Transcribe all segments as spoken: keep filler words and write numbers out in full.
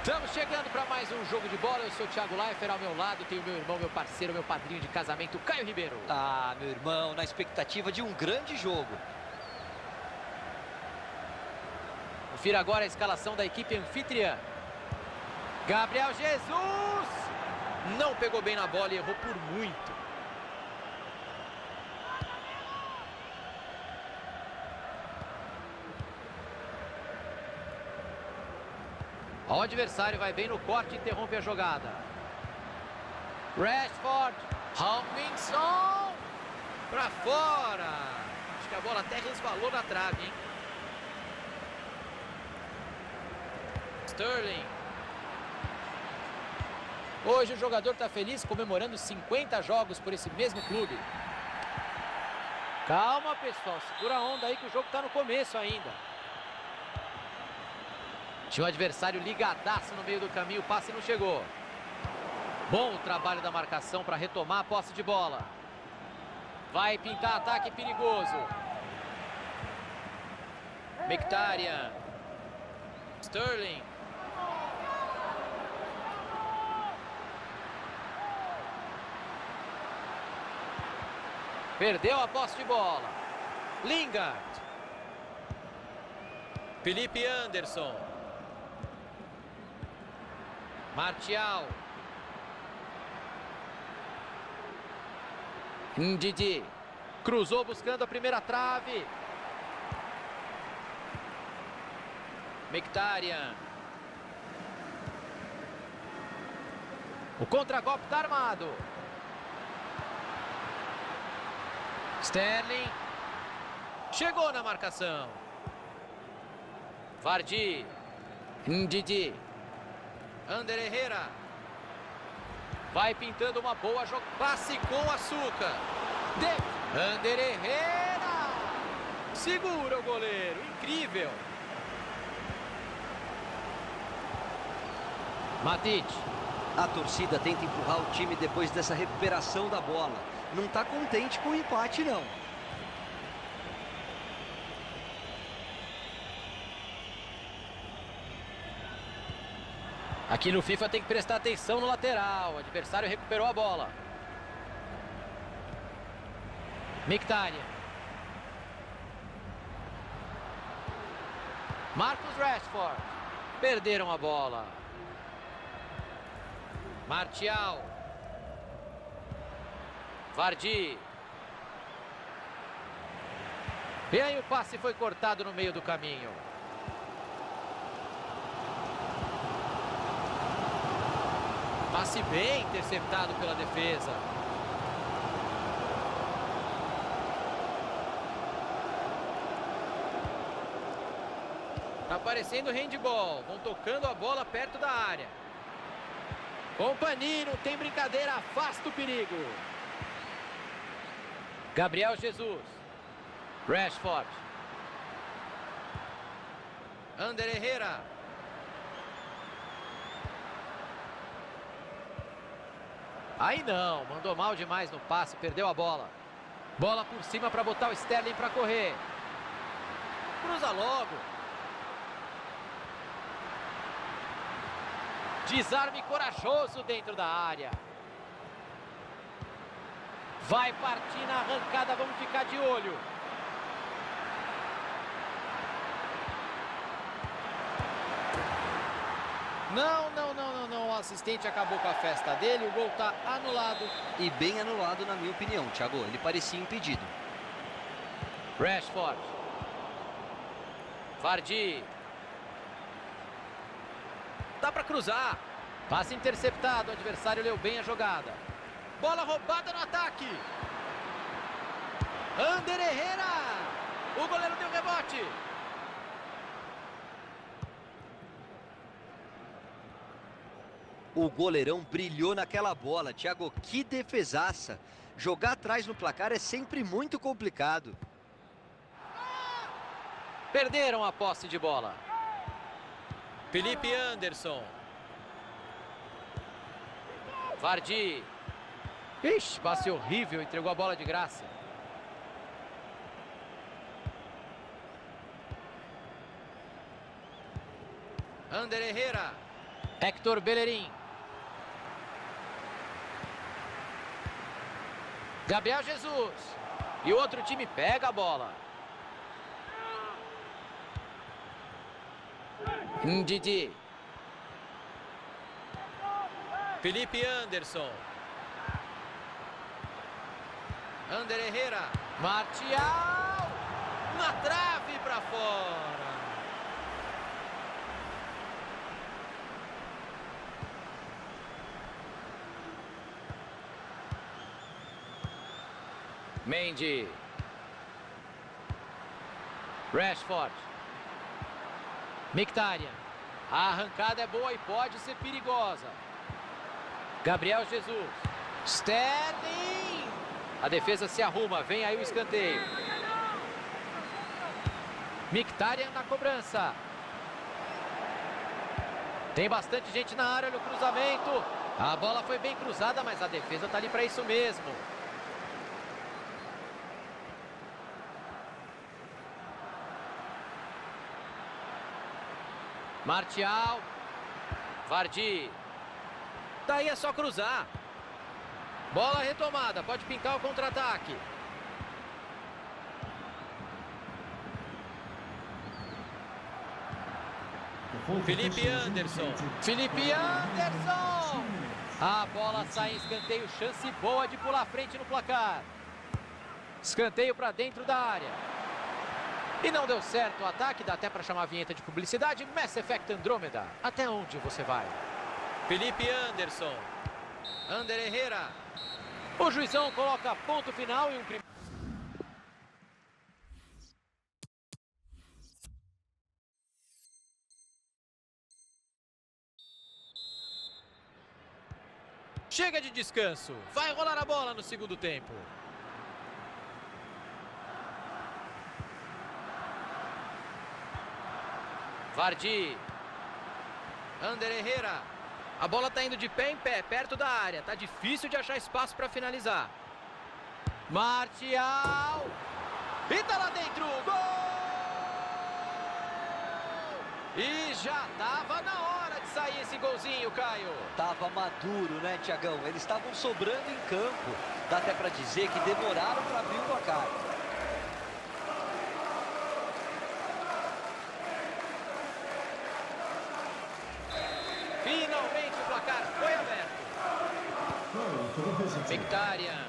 Estamos chegando para mais um jogo de bola. Eu sou o Thiago Leifert, ao meu lado tenho meu irmão, meu parceiro, meu padrinho de casamento, Caio Ribeiro. Ah, meu irmão, na expectativa de um grande jogo. Confira agora a escalação da equipe anfitriã. Gabriel Jesus! Não pegou bem na bola e errou por muito. O adversário vai bem no corte e interrompe a jogada. Rashford. Robinson. Pra fora. Acho que a bola até resvalou na trave, hein? Sterling. Hoje o jogador está feliz comemorando cinquenta jogos por esse mesmo clube. Calma, pessoal. Segura a onda aí que o jogo está no começo ainda. Tinha o adversário ligadaço no meio do caminho, o passe não chegou. Bom o trabalho da marcação para retomar a posse de bola. Vai pintar ataque perigoso. Mkhitaryan. Sterling. Perdeu a posse de bola. Lingard. Felipe Anderson. Martial. Ndidi. Cruzou buscando a primeira trave. Mkhitaryan. O contragolpe está armado. Sterling. Chegou na marcação. Vardy. Ndidi. Ander Herrera. Vai pintando uma boa jogada. Passe com açúcar. De... Ander Herrera. Segura o goleiro. Incrível. Matic. A torcida tenta empurrar o time depois dessa recuperação da bola. Não está contente com o empate, não. Aqui no FIFA tem que prestar atenção no lateral. O adversário recuperou a bola. Mkhitaryan. Marcus Rashford. Perderam a bola. Martial. Vardy. E aí o passe foi cortado no meio do caminho. Passe bem interceptado pela defesa. Tá aparecendo handball. Vão tocando a bola perto da área. Company, não tem brincadeira. Afasta o perigo. Gabriel Jesus. Rashford. Ander Herrera. Aí não, mandou mal demais no passe, perdeu a bola. Bola por cima para botar o Sterling para correr. Cruza logo. Desarme corajoso dentro da área. Vai partir na arrancada, vamos ficar de olho. Não, não, não, não, não. O assistente acabou com a festa dele. O gol está anulado. E bem anulado, na minha opinião, Thiago. Ele parecia impedido. Rashford. Vardy. Dá para cruzar. Passe interceptado. O adversário leu bem a jogada. Bola roubada no ataque. Ander Herrera. O goleiro deu rebote. O goleirão brilhou naquela bola. Thiago, que defesaça. Jogar atrás no placar é sempre muito complicado. Perderam a posse de bola. Felipe Anderson. Vardy. Ixi, passe horrível. Entregou a bola de graça. Ander Herrera. Hector Bellerin. Gabriel Jesus. E o outro time pega a bola. Ndidi. Felipe Anderson. Ander Herrera. Martial. Na trave para fora. Mendy. Rashford. Mkhitaryan. A arrancada é boa e pode ser perigosa. Gabriel Jesus. Sterling. A defesa se arruma. Vem aí o escanteio. Mkhitaryan na cobrança. Tem bastante gente na área no cruzamento. A bola foi bem cruzada, mas a defesa está ali para isso mesmo. Martial. Vardy. Daí é só cruzar. Bola retomada. Pode pintar o contra-ataque. Felipe Anderson. Felipe Anderson. A bola sai em escanteio. Chance boa de pular à frente no placar. Escanteio para dentro da área. E não deu certo o ataque, dá até para chamar a vinheta de publicidade. Mass Effect Andromeda. Até onde você vai? Felipe Anderson. Ander Herrera. O juizão coloca ponto final e um primeiro. Chega de descanso. Vai rolar a bola no segundo tempo. Vardy. Ander Herrera. A bola está indo de pé em pé, perto da área. Tá difícil de achar espaço para finalizar. Martial. E tá lá dentro. Gol! E já tava na hora de sair esse golzinho, Caio. Tava maduro, né, Thiagão? Eles estavam sobrando em campo. Dá até para dizer que demoraram para abrir o placar. Finalmente o placar foi aberto. Mkhitaryan.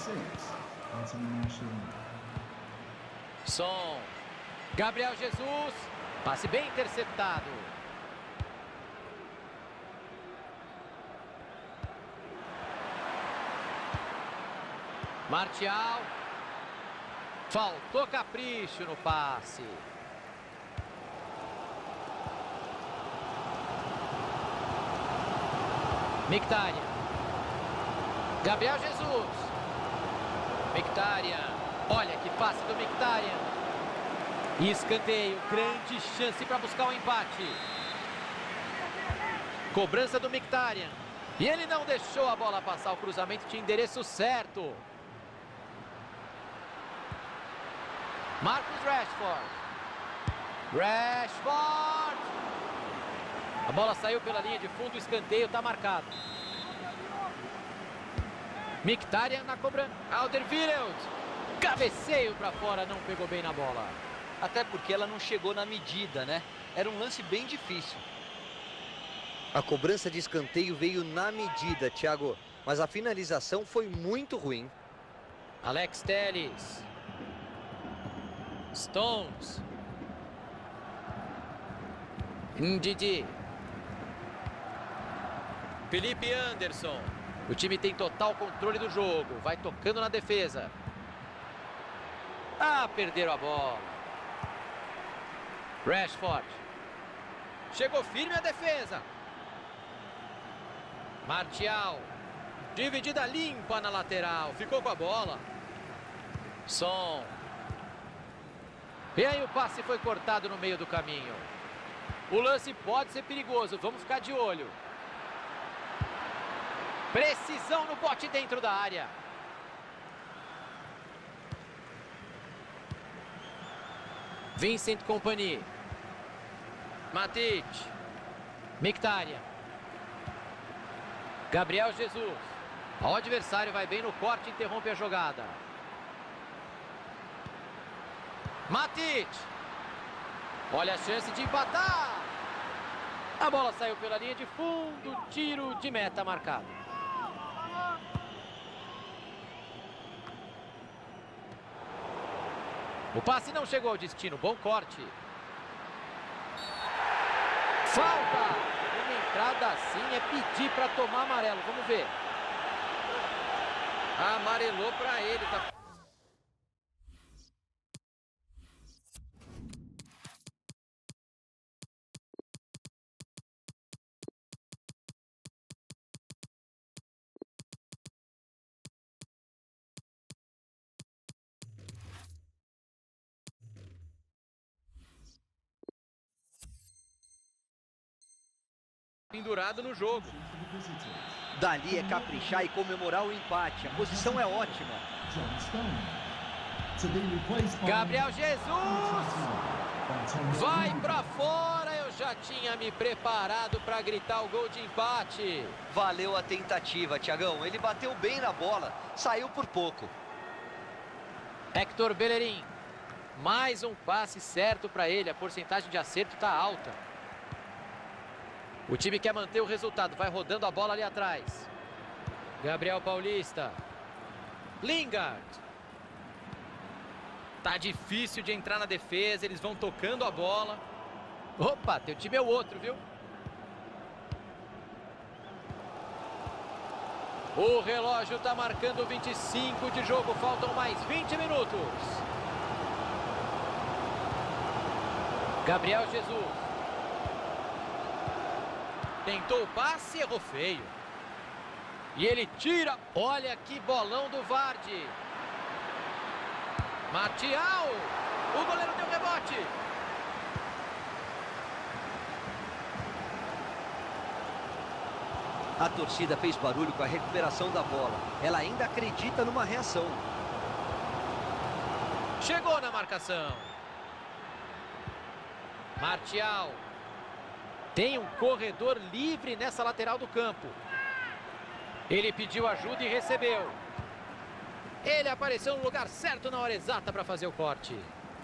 Som. Gabriel Jesus. Passe bem interceptado. Martial. Faltou capricho no passe. Mkhitaryan. Gabriel Jesus. Mkhitaryan. Olha que passe do Mkhitaryan. Escanteio. Grande chance para buscar o empate. Cobrança do Mkhitaryan. E ele não deixou a bola passar. O cruzamento tinha endereço certo. Marcus Rashford. Rashford. A bola saiu pela linha de fundo, o escanteio está marcado. Mkhitaryan na cobrança. Alderweireld. Cabeceio para fora, não pegou bem na bola. Até porque ela não chegou na medida, né? Era um lance bem difícil. A cobrança de escanteio veio na medida, Thiago. Mas a finalização foi muito ruim. Alex Telles. Stones. Ndidi. Felipe Anderson. O time tem total controle do jogo. Vai tocando na defesa. Ah, perderam a bola. Rashford. Chegou firme a defesa. Martial. Dividida limpa na lateral. Ficou com a bola. Som. E aí o passe foi cortado no meio do caminho. O lance pode ser perigoso. Vamos ficar de olho. Precisão no bote dentro da área. Vincent Kompany. Matic. Mkhitaryan. Gabriel Jesus. O adversário vai bem no corte e interrompe a jogada. Matic. Olha a chance de empatar. A bola saiu pela linha de fundo. Tiro de meta marcado. O passe não chegou ao destino. Bom corte. Falta. Uma entrada assim é pedir para tomar amarelo. Vamos ver. Amarelou para ele. Tá... pendurado no jogo. Dali é caprichar e comemorar o empate. A posição é ótima. Gabriel Jesus vai pra fora. Eu já tinha me preparado para gritar o gol de empate. Valeu a tentativa, Thiagão. Ele bateu bem na bola, saiu por pouco. Hector Bellerin. Mais um passe certo para ele. A porcentagem de acerto está alta. O time quer manter o resultado. Vai rodando a bola ali atrás. Gabriel Paulista. Lingard. Tá difícil de entrar na defesa. Eles vão tocando a bola. Opa, teu time é o outro, viu? O relógio tá marcando vinte e cinco de jogo. Faltam mais vinte minutos. Gabriel Jesus. Tentou o passe e errou feio. E ele tira. Olha que bolão do Vardy. Martial. O goleiro deu rebote. A torcida fez barulho com a recuperação da bola. Ela ainda acredita numa reação. Chegou na marcação. Martial. Tem um corredor livre nessa lateral do campo. Ele pediu ajuda e recebeu. Ele apareceu no lugar certo na hora exata para fazer o corte.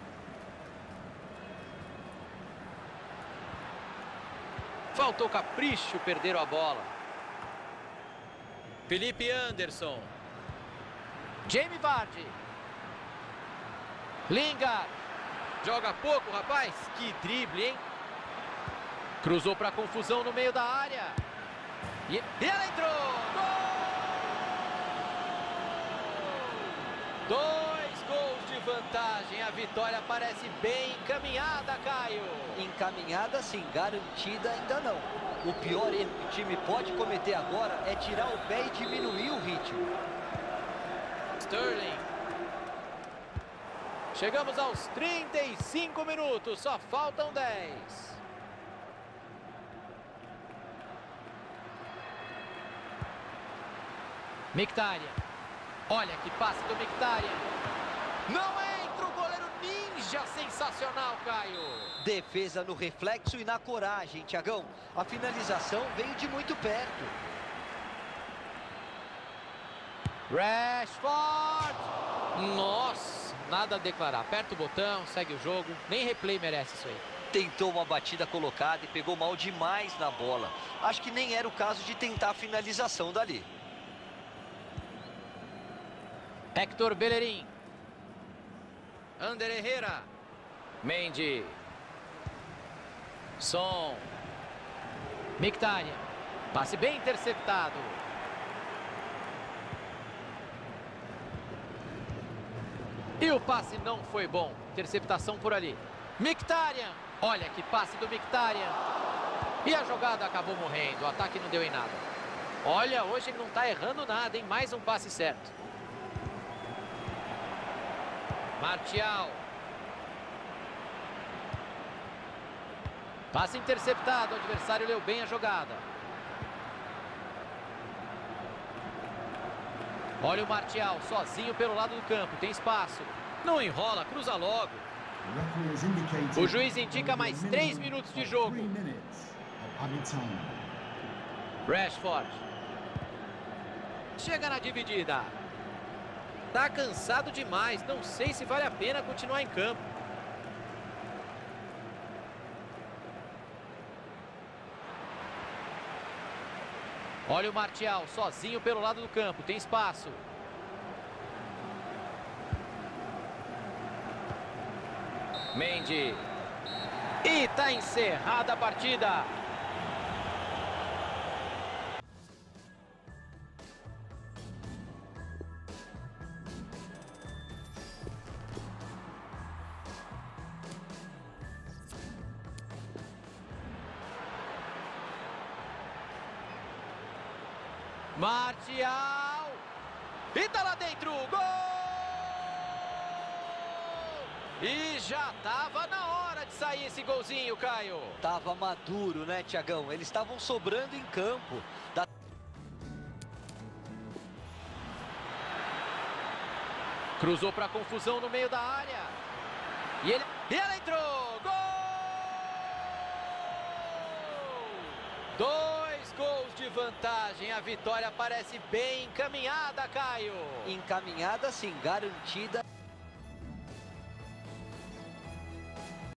Faltou capricho, perderam a bola. Felipe Anderson. Jamie Vardy. Lingard. Joga pouco, rapaz. Que drible, hein? Cruzou para confusão no meio da área. E ela entrou. Gol! Dois gols de vantagem. A vitória parece bem encaminhada, Caio. Encaminhada sim, garantida ainda não. O pior erro que o time pode cometer agora é tirar o pé e diminuir o ritmo. Sterling. Chegamos aos trinta e cinco minutos. Só faltam dez. Mkhitaryan. Olha que passe do Mkhitaryan. Não entra o goleiro ninja. Sensacional, Caio. Defesa no reflexo e na coragem, Thiagão. A finalização veio de muito perto. Rashford. Nossa, nada a declarar. Aperta o botão, segue o jogo. Nem replay merece isso aí. Tentou uma batida colocada e pegou mal demais na bola. Acho que nem era o caso de tentar a finalização dali. Hector Bellerin. Ander Herrera. Mendy. Son. Mkhitaryan. Passe bem interceptado. E o passe não foi bom. Interceptação por ali. Mkhitaryan. Olha que passe do Mkhitaryan. E a jogada acabou morrendo. O ataque não deu em nada. Olha, hoje ele não está errando nada, hein? Mais um passe certo. Martial. Passe interceptado. O adversário leu bem a jogada. Olha o Martial sozinho pelo lado do campo. Tem espaço. Não enrola, cruza logo. O juiz indica mais três minutos de jogo. Rashford. chega na dividida. Tá cansado demais, não sei se vale a pena continuar em campo. Olha o Martial, sozinho pelo lado do campo, tem espaço. Mendy. E tá encerrada a partida. Martial. E tá lá dentro. Gol! E já tava na hora de sair esse golzinho, Caio. Tava maduro, né, Thiagão? Eles estavam sobrando em campo. Da... Cruzou pra confusão no meio da área. E ele... E ela entrou. Gol! Dois gols de vantagem. A vitória parece bem encaminhada, Caio. Encaminhada, sim, garantida.